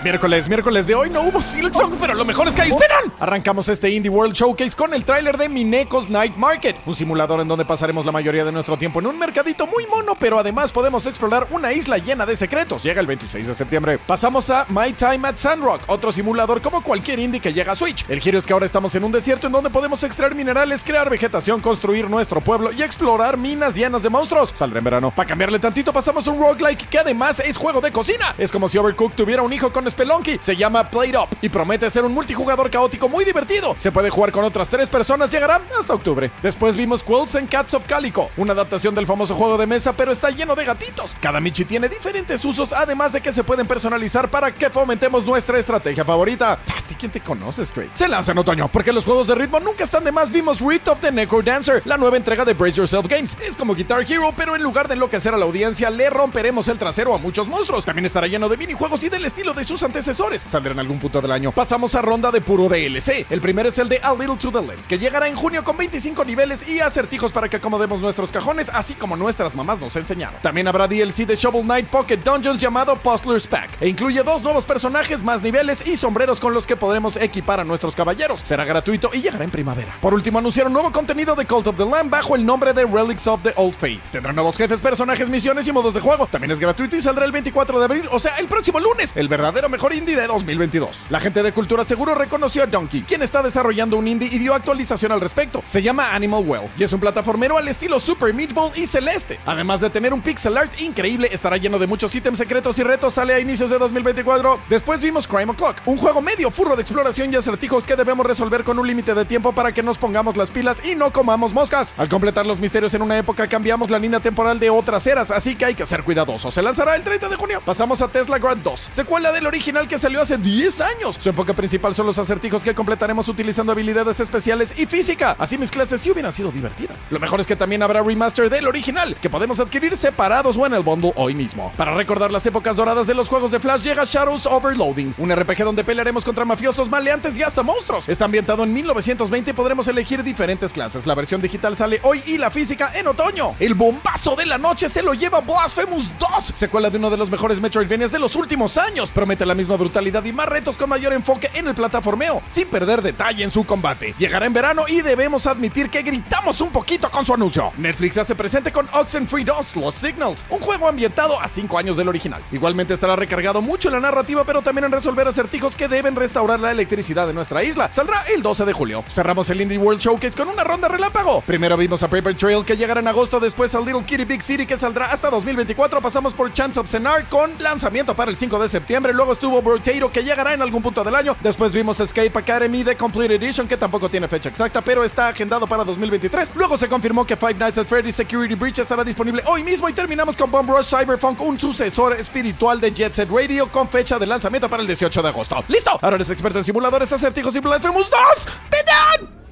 Miércoles de hoy no hubo Silksong, pero lo mejor es que ahí esperan. Arrancamos este Indie World Showcase con el tráiler de Mineko's Night Market, un simulador en donde pasaremos la mayoría de nuestro tiempo en un mercadito muy mono, pero además podemos explorar una isla llena de secretos. Llega el 26 de septiembre. Pasamos a My Time at Sandrock, otro simulador como cualquier indie que llega a Switch. El giro es que ahora estamos en un desierto en donde podemos extraer minerales, crear vegetación, construir nuestro pueblo y explorar minas llenas de monstruos. Saldrá en verano. Para cambiarle tantito pasamos a un roguelike que además es juego de cocina. Es como si Overcooked tuviera un hijo con Spelunky. Se llama Plate Up y promete ser un multijugador caótico muy divertido. Se puede jugar con otras 3 personas, llegará hasta octubre. Después vimos Quills and Cats of Calico, una adaptación del famoso juego de mesa, pero está lleno de gatitos. Cada Michi tiene diferentes usos, además de que se pueden personalizar para que fomentemos nuestra estrategia favorita. ¿Quién te conoce, Stray? Se lanza en otoño, porque los juegos de ritmo nunca están de más. Vimos Rift of the Necrodancer, la nueva entrega de Brace Yourself Games. Es como Guitar Hero, pero en lugar de enloquecer a la audiencia, le romperemos el trasero a muchos monstruos. También estará lleno de minijuegos y del estilo de sus antecesores. Saldrá en algún punto del año. Pasamos a ronda de puro DLC. El primero es el de A Little to the Left, que llegará en junio con 25 niveles y acertijos para que acomodemos nuestros cajones, así como nuestras mamás nos enseñaron. También habrá DLC de Shovel Knight Pocket Dungeons llamado Puzzler's Pack, e incluye 2 nuevos personajes, más niveles y sombreros con los que podremos equipar a nuestros caballeros. Será gratuito y llegará en primavera. Por último, anunciaron nuevo contenido de Cult of the Lamb bajo el nombre de Relics of the Old Faith. Tendrá nuevos jefes, personajes, misiones y modos de juego. También es gratuito y saldrá el 24 de abril, o sea, el próximo lunes. El verdadero mejor indie de 2022. La gente de Cultura seguro reconoció a Donkey, quien está desarrollando un indie y dio actualización al respecto. Se llama Animal Well y es un plataformero al estilo Super Meat Boy y Celeste. Además de tener un pixel art increíble, estará lleno de muchos ítems secretos y retos. Sale a inicios de 2024. Después vimos Crime O'Clock, un juego medio furro de exploración y acertijos que debemos resolver con un límite de tiempo para que nos pongamos las pilas y no comamos moscas. Al completar los misterios en una época, cambiamos la línea temporal de otras eras, así que hay que ser cuidadosos. Se lanzará el 30 de junio. Pasamos a Tesla Grad 2, secuela del original que salió hace 10 años. Su enfoque principal son los acertijos que completaremos utilizando habilidades especiales y física. Así mis clases sí hubieran sido divertidas. Lo mejor es que también habrá remaster del original, que podemos adquirir separados o en el bundle hoy mismo. Para recordar las épocas doradas de los juegos de Flash, llega Shadows Overloading, un RPG donde pelearemos contra mafiosos, maleantes y hasta monstruos. Está ambientado en 1920 y podremos elegir diferentes clases. La versión digital sale hoy y la física en otoño. El bombazo de la noche se lo lleva Blasphemous 2, secuela de uno de los mejores Metroidvanias de los últimos años. Promete la misma brutalidad y más retos con mayor enfoque en el plataformeo, sin perder detalle en su combate. Llegará en verano y debemos admitir que gritamos un poquito con su anuncio. Netflix hace presente con Oxenfree 2 Lost Signals, un juego ambientado a 5 años del original. Igualmente estará recargado mucho en la narrativa, pero también en resolver acertijos que deben restaurar la electricidad de nuestra isla. Saldrá el 12 de julio. Cerramos el Indie World Showcase con una ronda relámpago. Primero vimos a Paper Trail, que llegará en agosto, después a Little Kitty Big City, que saldrá hasta 2024. Pasamos por Chants of Sennaar con lanzamiento para el 5 de septiembre. Luego estuvo Brotato, que llegará en algún punto del año. Después vimos Escape Academy The Complete Edition, que tampoco tiene fecha exacta, pero está agendado para 2023. Luego se confirmó que Five Nights at Freddy's Security Breach estará disponible hoy mismo, y terminamos con Bomb Rush Cyberpunk, un sucesor espiritual de Jet Set Radio, con fecha de lanzamiento para el 18 de agosto. ¡Listo! Ahora eres experto en simuladores, acertijos y Blasphemous 2. ¡Pidan!